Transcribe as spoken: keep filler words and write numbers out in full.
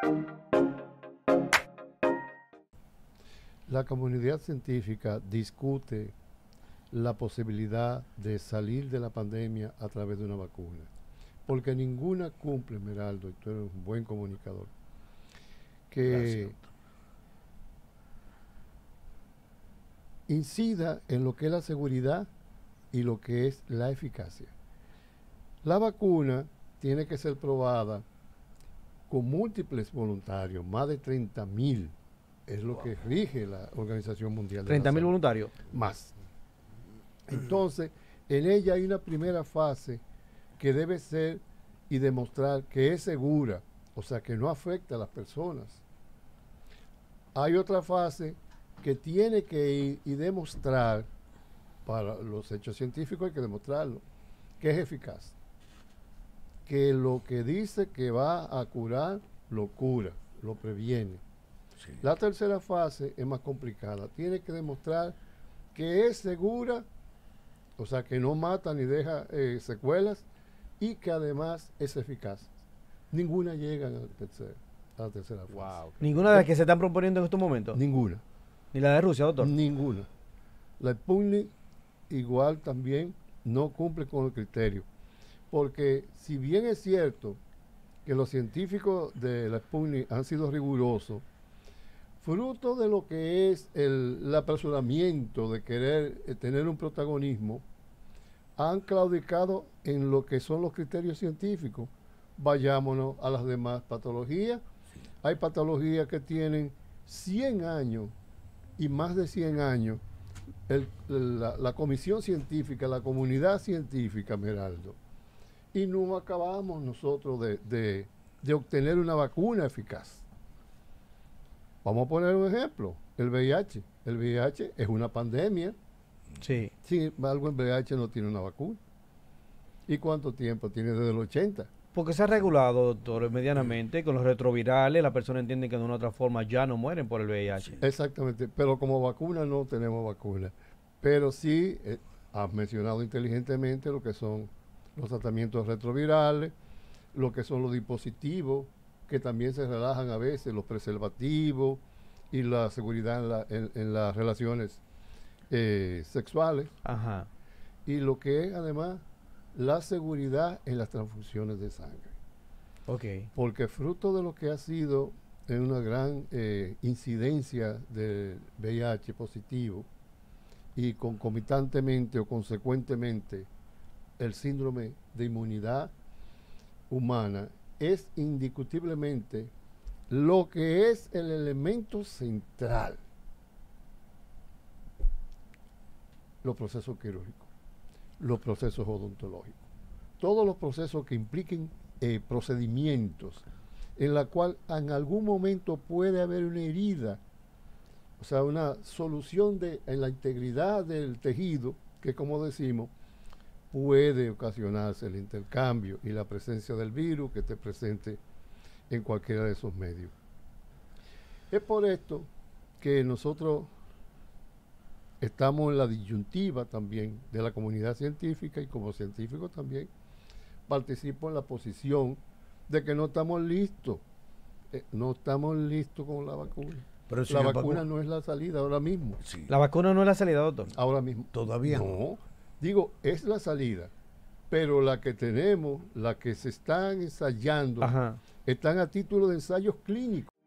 La comunidad científica discute la posibilidad de salir de la pandemia a través de una vacuna, porque ninguna cumple, Meraldo, y tú eres un buen comunicador, que Gracias. incida en lo que es la seguridad y lo que es la eficacia. La vacuna tiene que ser probada con múltiples voluntarios, más de treinta mil, es lo que rige la Organización Mundial de la treinta mil Salud. voluntarios. Más. Entonces, en ella hay una primera fase que debe ser y demostrar que es segura, o sea, que no afecta a las personas. Hay otra fase que tiene que ir y demostrar, para los hechos científicos hay que demostrarlo, que es eficaz. Que lo que dice que va a curar, lo cura, lo previene. Sí. La tercera fase es más complicada. Tiene que demostrar que es segura, o sea, que no mata ni deja eh, secuelas, y que además es eficaz. Ninguna llega a la tercera, a la tercera fase. Wow. Ninguna de las que se están proponiendo en estos momentos. Ninguna. Ni la de Rusia, doctor. Ninguna. La Sputnik igual también no cumple con el criterio. Porque si bien es cierto que los científicos de la Sputnik han sido rigurosos, fruto de lo que es el, el apresuramiento de querer eh, tener un protagonismo, han claudicado en lo que son los criterios científicos. Vayámonos a las demás patologías. Hay patologías que tienen cien años y más de cien años. El, la, la comisión científica, la comunidad científica, Meraldo, y no acabamos nosotros de, de, de obtener una vacuna eficaz. Vamos a poner un ejemplo, el V I H. El V I H es una pandemia. Sí. Sin embargo, el V I H no tiene una vacuna. ¿Y cuánto tiempo tiene desde el ochenta? Porque se ha regulado, doctor, medianamente, con los retrovirales, las personas entienden que de una u otra forma ya no mueren por el V I H. Exactamente, pero como vacuna no tenemos vacuna. Pero sí, eh, has mencionado inteligentemente lo que son los tratamientos retrovirales, lo que son los dispositivos, que también se relajan a veces, los preservativos y la seguridad en, la, en, en las relaciones eh, sexuales. Ajá. Y lo que es además la seguridad en las transfusiones de sangre. Ok. Porque fruto de lo que ha sido en una gran eh, incidencia de V I H positivo y concomitantemente o consecuentemente el síndrome de inmunidad humana, es indiscutiblemente lo que es el elemento central: los procesos quirúrgicos, los procesos odontológicos, todos los procesos que impliquen eh, procedimientos en la cual en algún momento puede haber una herida, o sea, una solución de, en la integridad del tejido, que como decimos, puede ocasionarse el intercambio y la presencia del virus que esté presente en cualquiera de esos medios. Es por esto que nosotros estamos en la disyuntiva también de la comunidad científica, y como científico también participo en la posición de que no estamos listos, eh, no estamos listos con la vacuna. Pero si la el vacuna vacu- no es la salida ahora mismo. Sí. La vacuna no es la salida, doctor. Ahora mismo. Todavía no. No. Digo, es la salida, pero la que tenemos, la que se están ensayando, Ajá. están a título de ensayos clínicos.